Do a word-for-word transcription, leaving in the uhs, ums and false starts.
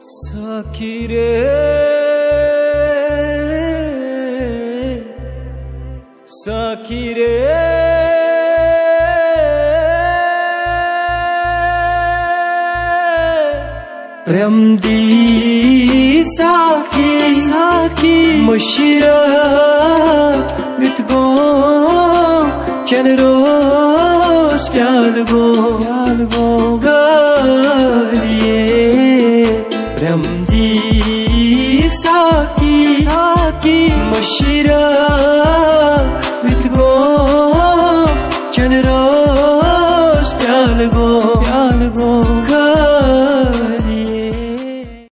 साकी रे साकी रे प्रेम दी साकी साकी मुशिरा मितगो चनरोस प्याल गो प्याल गो गालिए प्रेम दी साकी साकी मुशिरा